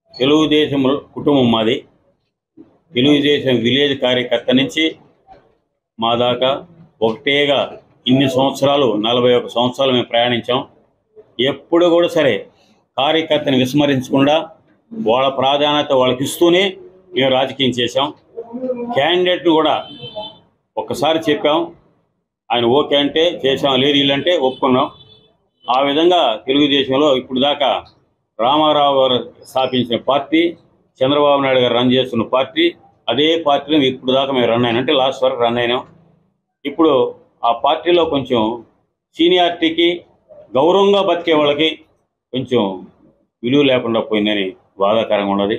తెలుగుదేశం కుటుంబం మాది. తెలుగుదేశం విలేజ్ కార్యకర్త నుంచి మా దాకా ఒకటేగా ఇన్ని సంవత్సరాలు 41 సంవత్సరాలు మేము ప్రయాణించాం. ఎప్పుడు కూడా సరే కార్యకర్తని విస్మరించకుండా వాళ్ళ ప్రాధాన్యత వాళ్ళకి ఇస్తూనే మేము రాజకీయం చేశాం. క్యాండిడేట్ను కూడా ఒక్కసారి చెప్పాం, ఆయన ఓకే అంటే చేసాం, లేదు వీళ్ళంటే ఒప్పుకున్నాం. ఆ విధంగా తెలుగుదేశంలో ఇప్పుడు దాకా రామారావు గారు స్థాపించిన పార్టీ, చంద్రబాబు నాయుడు గారు రన్ చేస్తున్న పార్టీ, అదే పార్టీలో ఇప్పుడు దాకా మేము రన్ అయినాం, అంటే లాస్ట్ వరకు రన్ అయినాం. ఇప్పుడు ఆ పార్టీలో కొంచెం సీనియారిటీకి గౌరవంగా బతికే వాళ్ళకి కొంచెం విలువ లేకుండా పోయిందని బాధాకరంగా ఉన్నది.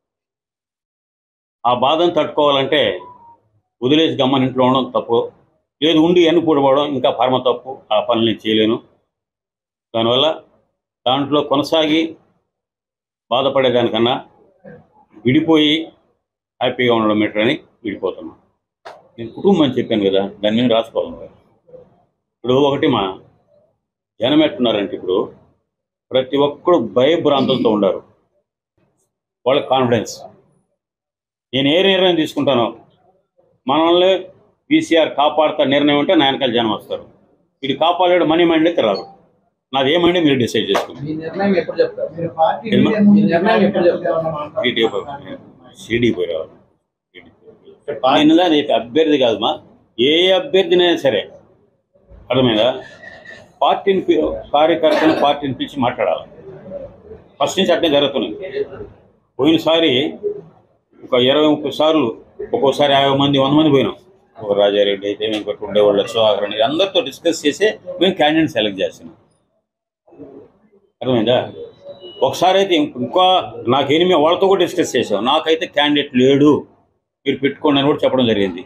ఆ బాధను తట్టుకోవాలంటే వదిలేసి గమ్మని ఇంట్లో ఉండడం తప్పు, లేదు ఉండి ఎన్నుకూడబడడం ఇంకా పరమ తప్పు. ఆ పనులు చేయలేను. దానివల్ల దాంట్లో కొనసాగి బాధపడేదానికన్నా విడిపోయి హ్యాపీగా ఉండడం బెటర్ అని విడిపోతున్నాను. నేను కుటుంబం అని చెప్పాను కదా, దాని మీద రాసుకోవాలి. ఇప్పుడు ఒకటి మా జనం ఎట్టున్నారంటే ఇప్పుడు ప్రతి ఒక్కరు భయభ్రాంతులతో ఉన్నారు. వాళ్ళకి కాన్ఫిడెన్స్, నేను ఏ నిర్ణయం తీసుకుంటానో మనల్ని పీసీఆర్ కాపాడుతా నిర్ణయం అంటే నా వెనకాల జనం వస్తారు. వీడు కాపాడాడు మనీ మైండ్ అయితే రాదు. నాది ఏమైంది మీరు డిసైడ్ చేసుకోండి. షిరిడీ పోయి రావాలి. అభ్యర్థి కాదుమా, ఏ అభ్యర్థినైనా సరే అర్థమైందా, పార్టీని కార్యకర్తలు పార్టీని పిలిచి మాట్లాడాలి. ఫస్ట్ నుంచి అట్నే జరుగుతున్నాయి. పోయినసారి ఒక 20-30 సార్లు, ఒక్కోసారి 50 మంది 100 మంది పోయినాం. ఒక రాజారెడ్డి అయితే మేము ఉండేవాళ్ళు, సుధాకర్ రెడ్డి, అందరితో డిస్కస్ చేసి మేము క్యాండిడేట్ సెలెక్ట్ చేస్తున్నాం. అర్థమైందా? ఒకసారి అయితే ఇంకా నాకు ఎనిమిది వాళ్ళతో కూడా డిస్కస్ చేసాం, నాకైతే క్యాండిడేట్ లేడు మీరు పెట్టుకోండి అని కూడా చెప్పడం జరిగింది.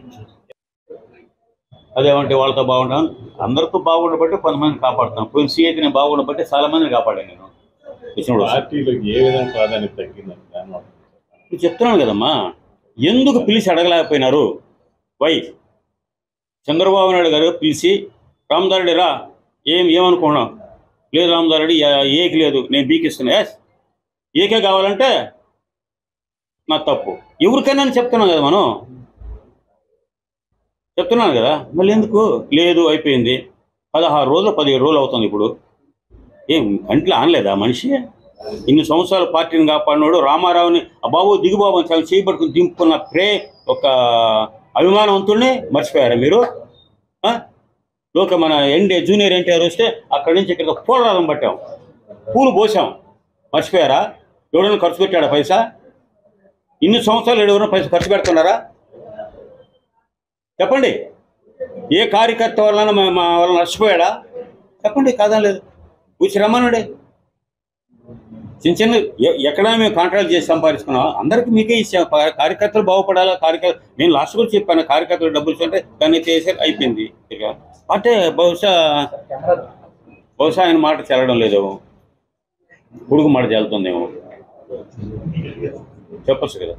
అదేమంటే వాళ్ళతో బాగుంటాను, అందరితో బాగుండబట్టి కొంతమందిని కాపాడుతాను. పోయిన సీఐకి నేను బాగుండబట్టి చాలా మందిని కాపాడాను. నేను ఏ విధంగా ప్రాధాన్యత తగ్గిందని చెప్తున్నాను కదమ్మా. ఎందుకు పిలిచి అడగలేకపోయినారు? వై చంద్రబాబు నాయుడు గారు పిలిచి రామదారెడ్డి రా, ఏమనుకున్నాం, లేదు రామదారెడ్డి ఏకి లేదు, నేను బీకి ఇస్తున్నా, ఏకే కావాలంటే నా తప్పు. ఎవరికైనా చెప్తున్నాను కదా, మనం చెప్తున్నాను కదా, మళ్ళీ ఎందుకు లేదు అయిపోయింది. 16 రోజులు 17 రోజులు అవుతుంది. ఇప్పుడు ఏం కంట్లో ఆనలేదా మనిషి? ఇన్ని సంవత్సరాలు పార్టీని కాపాడినాడు. రామారావుని బాబు దిగుబాబు అని చేయబట్టుకుని దింపుకున్న ఒక అభిమానవంతుల్ని మర్చిపోయారా మీరు? లోక మన జూనియర్ ఎన్టీఆర్ వస్తే అక్కడి నుంచి ఇక్కడ పూలరాధం పట్టాం, పూలు పోసాం, మర్చిపోయారా? ఎవరైనా ఖర్చు పెట్టాడా పైసా? ఇన్ని సంవత్సరాలు ఎవరైనా పైసా ఖర్చు పెడుతున్నారా? చెప్పండి. ఏ కార్యకర్త వలన మా వలన నష్టపోయాడా? చెప్పండి. కాదనలేదు, కూర్చి రమ్మనుడే. చిన్న చిన్న ఎక్కడైనా మేము కాంట్రాక్ట్ చేసి సంపాదించుకున్నాం, అందరికీ మీకే ఇచ్చాం. కార్యకర్తలు బాగుపడాలా, నేను లాస్ట్ కూడా చెప్పాను, కార్యకర్తలు డబ్బులు ఇచ్చుంటే దాన్ని చేసే అయిపోయింది. అంటే బహుశా ఆయన మాట చెల్లడం లేదేమో, కొడుకు మాట చెల్లుతుందేమో, చెప్పచ్చు కదా.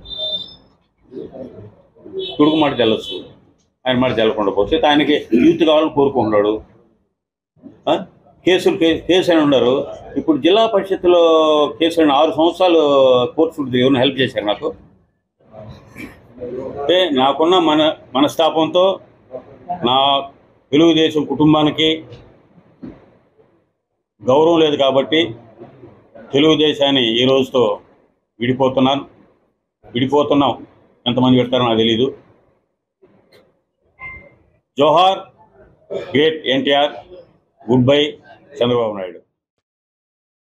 కొడుకు మాట చెల్లొచ్చు, ఆయన మాట చెల్లకుండా పోతే ఆయనకి యూత్ కావాలని కోరుకుంటున్నాడు. కేసు అని ఉన్నారు. ఇప్పుడు జిల్లా పరిషత్తులో కేసులు 6 సంవత్సరాలు కోర్టు చుట్టూ ఎవరిని హెల్ప్ చేశారు నాకు. అంటే నాకున్న మనస్తాపంతో నా తెలుగుదేశం కుటుంబానికి గౌరవం లేదు కాబట్టి తెలుగుదేశాన్ని ఈ రోజుతో విడిపోతున్నాం. ఎంతమంది పెడతారో నాకు తెలీదు. జోహార్ great NTR, good bye Chandrababu Naidu.